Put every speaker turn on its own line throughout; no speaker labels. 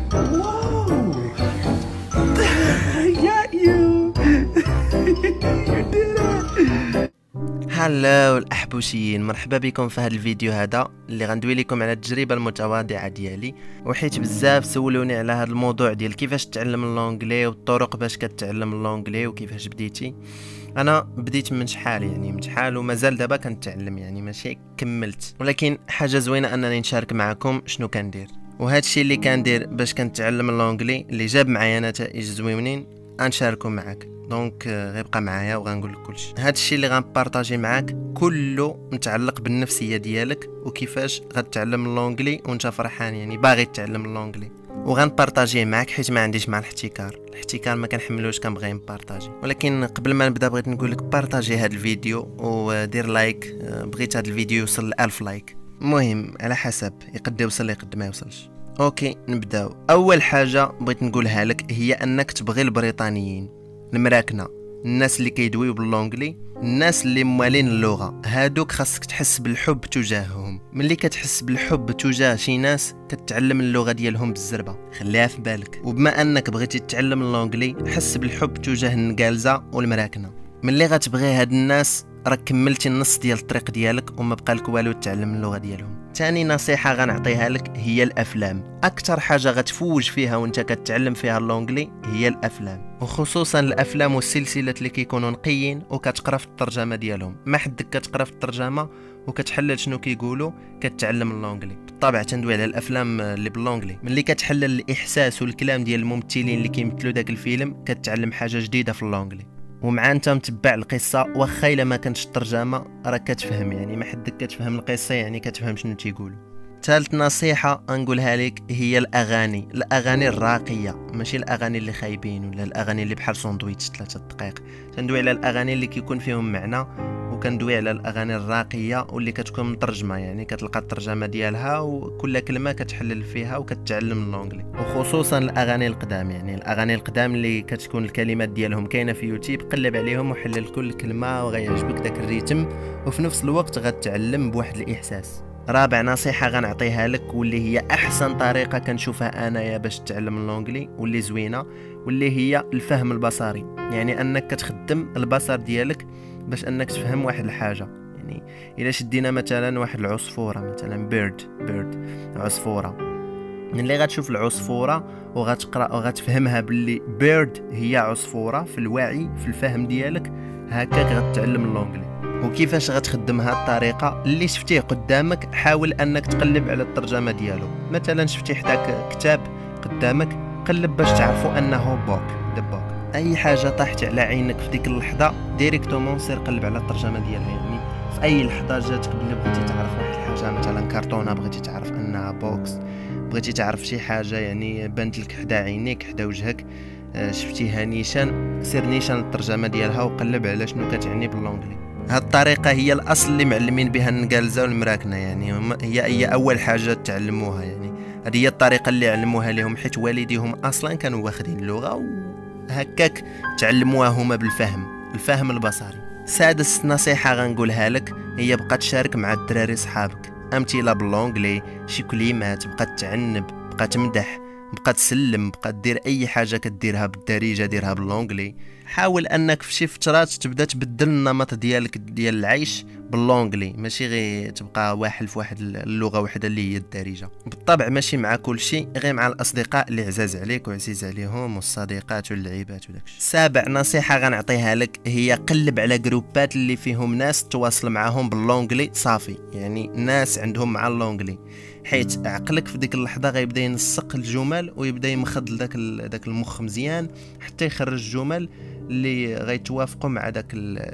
Whoa! I got you! You did it!
هلو الاحبوشيين، مرحبا بكم في هذا الفيديو هذا اللي غندوي لكم على التجربه المتواضعه ديالي. وحيت بزاف سولوني على هذا الموضوع ديال كيفاش تتعلم اللونجلي والطرق باش كتعلم اللونجلي وكيفاش بديتي. انا بديت من شحال، يعني من شحال ومازال دابا كنتعلم، يعني ماشي كملت، ولكن حاجه زوينه انني نشارك معكم شنو كندير. وهذا الشيء اللي كندير باش كنتعلم اللونجلي اللي جاب معايا نتائج زوينين غنشاركو معاك. دونك غيبقى معايا وغنقول لك كلشي. هذا الشيء اللي غنبارطاجي معاك كله متعلق بالنفسيه ديالك وكيفاش غتعلم اللونجلي وانت فرحان، يعني باغي تتعلم اللونجلي. وغنبارطاجيه معاك حيت ما عنديش مع الاحتكار ما كنحملوش، كنبغي نبارطاجي. ولكن قبل ما نبدا بغيت نقول لك بارطاجي هذا الفيديو ودير لايك. بغيت هذا الفيديو يوصل ل 1000 لايك، المهم على حسب يقد يوصل يقد ما يوصلش. اوكي نبداو. اول حاجه بغيت نقولها لك هي انك تبغي البريطانيين المراكنه، الناس اللي كيدويو باللونجلي، الناس اللي موالين اللغه، هادوك خاصك تحس بالحب تجاههم. ملي كتحس بالحب تجاه شي ناس كتعلم اللغه ديالهم بالزربه، خليها في بالك. وبما انك بغيتي تتعلم اللونجلي حس بالحب تجاه النقالزه والمراكنه. ملي غتبغي هاد الناس راك كملتي النص ديال الطريق ديالك وما بقى لك والو تعلم اللغه ديالهم. ثاني نصيحه غنعطيها لك هي الافلام. اكثر حاجه غتفوج فيها وانت كتعلم فيها اللونجلي هي الافلام، وخصوصا الافلام والسلسلات اللي كيكونوا نقيين وكتقرا في الترجمه ديالهم. ما حدك كتقرا في الترجمه وكتحلل شنو كيقولوا كتعلم اللونجلي. بالطبع تندوي على الافلام اللي باللونجلي. ملي كتحلل الاحساس والكلام ديال الممثلين اللي كيمثلوا داك الفيلم كتعلم حاجه جديده في اللونجلي. ومع انت متبع القصه واخا الا ما كانتش الترجمه راك كتفهم، يعني ما حدك كتفهم القصه يعني كتفهم شنو تيقولوا. ثالث نصيحه نقولها لك هي الاغاني الراقيه، ماشي الاغاني اللي خايبين ولا الاغاني اللي بحال ساندويتش 3 دقائق. تندوي على الاغاني اللي كيكون فيهم معنى، وكندوي على الاغاني الراقيه واللي كتكون مترجمه، يعني كتلقى الترجمه ديالها وكل كلمه كتحلل فيها وكتعلم اللونجلي. وخصوصا الاغاني القدام، يعني الاغاني القدام اللي كتكون الكلمات ديالهم كاينه في يوتيوب، قلب عليهم وحلل كل كلمه وغيعجبك داك الريتم، وفي نفس الوقت غتعلم بواحد الاحساس. رابع نصيحه غنعطيها لك واللي هي احسن طريقه كنشوفها انايا باش تتعلم اللونجلي واللي زوينه، واللي هي الفهم البصري. يعني انك كتخدم البصر ديالك باش انك تفهم واحد الحاجه. يعني الا شدينا مثلا واحد العصفوره، مثلا بيرد عصفوره، ملي غتشوف العصفوره وغتقرا وغتفهمها باللي بيرد هي عصفوره في الوعي في الفهم ديالك، هكاك غتعلم اللونجلي. وكيفاش غتخدم هاد الطريقه؟ اللي شفتيه قدامك حاول انك تقلب على الترجمه ديالو. مثلا شفتي حداك كتاب قدامك، قلب باش تعرفوا انه بوك دبوك. اي حاجه طاحت على عينك في ديك اللحظه ديريكتومون سير قلب على الترجمه ديالها. يعني في اي لحظه جاتك بلي بغيتي تعرف واحد الحاجه، مثلا كرتونه بغيتي تعرف انها بوكس، بغيتي تعرف شي حاجه يعني بانت لك حدا عينيك حدا وجهك، شفتيها نيشان، سير نيشان الترجمه ديالها وقلب على شنو كتعني باللونجلي. هاد الطريقه هي الاصل اللي معلمين بها النقالزه والمراكنه، يعني هي اول حاجه تعلموها. يعني هذه هي الطريقه اللي علموها لهم حيت والديهم اصلا كانوا واخدين اللغه وهكاك تعلموها هما الفهم البصري. سادس نصيحه غنقولها لك هي بقى تشارك مع الدراري صحابك امثله باللونجلي، شي كلمات، بقى تعنب، بقى تمدح، بقى تسلم، بقى دير اي حاجه كديرها بالدارجه ديرها باللونجلي. حاول انك في شي فترات تبدا تبدل النمط ديالك ديال العيش باللونجلي، ماشي غير تبقى واحد في واحد اللغه وحده اللي هي الدارجه. بالطبع ماشي مع كل شيء، غير مع الاصدقاء اللي عزاز عليك وعزيز عليهم والصديقات واللعيبات وداكشي. سابع نصيحه غنعطيها لك هي قلب على جروبات اللي فيهم ناس تواصل معاهم باللونجلي صافي، يعني ناس عندهم مع اللونجلي، حيت عقلك في ديك اللحظه غيبدا ينسق الجمل ويبدا يمخض داك المخ مزيان حتى يخرج الجمل اللي غيتوافقوا مع داك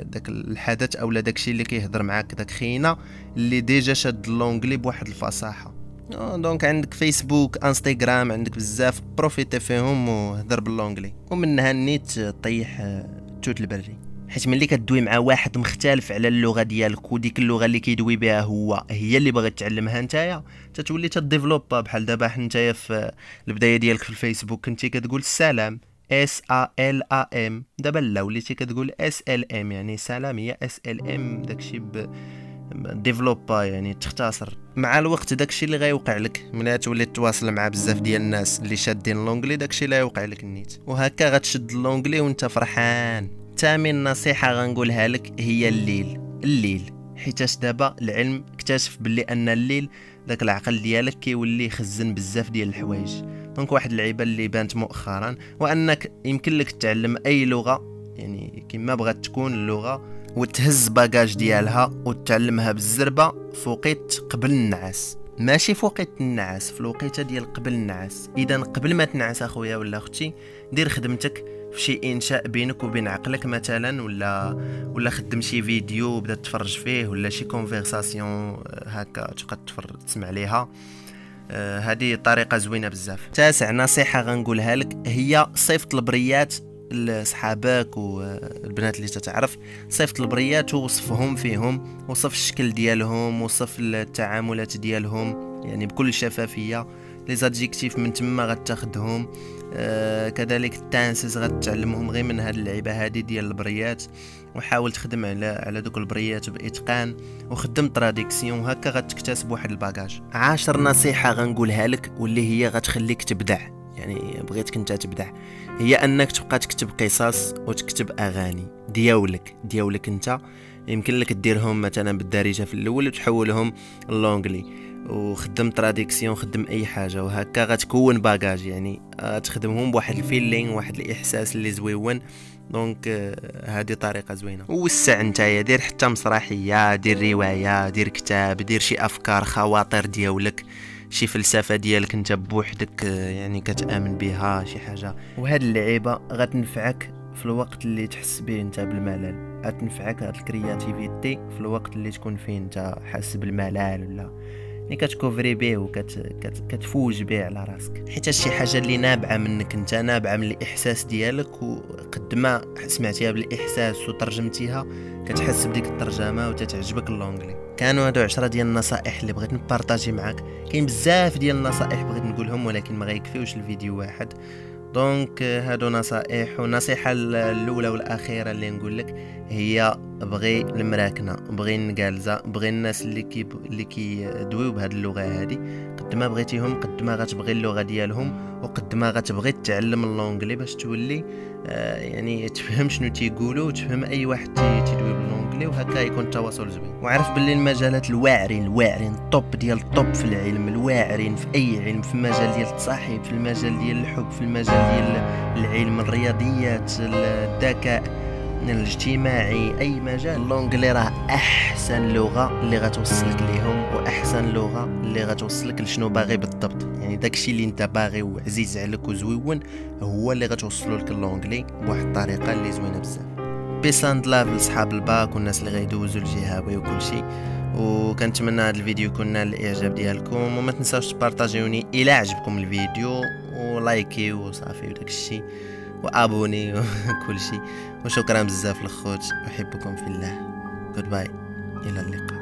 الحدث او داكشي اللي كيهضر معاك، داك خينا اللي ديجا شاد اللونجلي بواحد الفصاحه. دونك عندك فيسبوك، انستغرام، عندك بزاف بروفيتي فيهم وهضر باللونجلي، ومنها النيت طيح توت البري. حيت ملي كدوي مع واحد مختلف على اللغه ديالك وديك اللغه اللي كيدوي بها هي اللي باغي تعلمها نتايا، تتولي تديفلوبا. بحال دابا نتايا في البدايه ديالك في الفيسبوك كنتي كتقول السلام SALAM، دابا لا وليتي كتقول SLM، يعني سلام هي SLM، داكشي ديفلوبا يعني تختصر. مع الوقت داكشي اللي غيوقع لك ملي تولي تواصل مع بزاف ديال الناس اللي شادين اللونجلي، داكشي اللي غيوقع لك النيت، وهكا غتشد اللونجلي وانت فرحان. ثامن نصيحه غنقولها لك هي الليل، حيتاش دابا العلم اكتشف باللي ان الليل داك العقل ديالك كيولي يخزن بزاف ديال الحوايج. دونك واحد اللعيبه اللي بانت مؤخرا وانك يمكن لك تتعلم اي لغه، يعني كما بغات تكون اللغه، وتهز باجاج ديالها وتعلمها بالزربه فوقيت قبل النعاس، ماشي فوقيت النعاس، في الوقيته ديال قبل النعاس. اذا قبل ما تنعس اخويا ولا اختي دير خدمتك في شي انشاء بينك وبين عقلك مثلا، ولا خدم شي فيديو وبدا تفرج فيه، ولا شي كونفرساسيون هكا تقدر تسمع ليها. هذه طريقه زوينه بزاف. تاسع نصيحه غنقولها لك هي صيفط البريات لصحابك والبنات اللي تتعرف، صيفط البريات ووصفهم فيهم، وصف الشكل ديالهم، وصف التعاملات ديالهم يعني بكل شفافيه. لي زادجيكتيف من تما غتاخدهم، كذلك التانسز غتعلمهم غير من هاد اللعيبه هادي ديال البريات، وحاول تخدم على دوك البريات باتقان، وخدم تراديكسيون، هكا غتكتسب واحد الباجاج. 10 نصيحه غنقولها لك واللي هي غتخليك تبدع، يعني بغيتك انت تبدع، هي انك تبقى تكتب قصص وتكتب اغاني دياولك انت. يمكن لك ديرهم مثلا بالدارجه في الاول وتحولهم لونجلي، وخدم تراديكسيون، خدم اي حاجه، وهكا غتكون باجاج، يعني تخدمهم بواحد الفيلين، واحد الاحساس اللي زويون. دونك هذه طريقه زوينه. وسع نتايا، دير حتى مسرحيه، دير روايه، دير كتاب، دير شي افكار، خواطر ديالك، شي فلسفه ديالك انت بوحدك يعني كتامن بها، شي حاجه. وهاد اللعيبه غتنفعك في الوقت اللي تحس به انت بالملل، غتنفعك هاد الكرياتيفيتي في الوقت اللي تكون فيه انت حاسس بالملل، ولا يعني كتكوفري به وكتفوج به على راسك، حيت شي حاجه اللي نابعه منك انت، نابعه من الاحساس ديالك، وقد ما سمعتيها بالاحساس وترجمتيها كتحس بديك الترجمه وتتعجبك اللونجلي. كانوا هادو 10 ديال النصائح اللي بغيت نبارطاجي معاك. كاين بزاف ديال النصائح بغيت نقولهم ولكن ما غيكفيوش الفيديو واحد. دونك هادو نصائح. والنصيحه الاولى والاخيره اللي نقول لك هي بغي المراكنه، بغي النقالزه، بغي الناس اللي كيدويو بهاد اللغه هادي. قد ما بغيتيهم قد ما غتبغي اللغه ديالهم، وقد ما غتبغي تتعلم اللونجلي باش تولي يعني تفهم شنو تيقولوا وتفهم اي واحد تيدوي باللونجلي، وهكا يكون التواصل زوين. وعرف باللي المجالات الواعرين الطوب ديال الطوب في العلم، الواعرين في اي علم، في المجال ديال التصاحب، في المجال ديال الحب، في المجال ديال العلم، الرياضيات، الذكاء الاجتماعي، اي مجال، اللونجلي راه احسن لغه اللي غتوصلك ليهم، واحسن لغه اللي غتوصلك لشنو باغي بالضبط. يعني داكشي اللي انت باغي وعزيز عليك وزويون هو اللي غتوصلوا لك اللونجلي بواحد الطريقه اللي زوينه بزاف. بيس اند لاف لصحاب الباك والناس اللي غيدوزوا الجهاوي وكل شيء، وكنتمنى هذا الفيديو يكون نال الاعجاب ديالكم، وما تنساوش تبارطاجيوني الى عجبكم الفيديو، ولايكي وصافي وداك الشيء، وابوني وكل شيء. وشكرا بزاف الخوت، احبكم في الله. جود باي، الى اللقاء.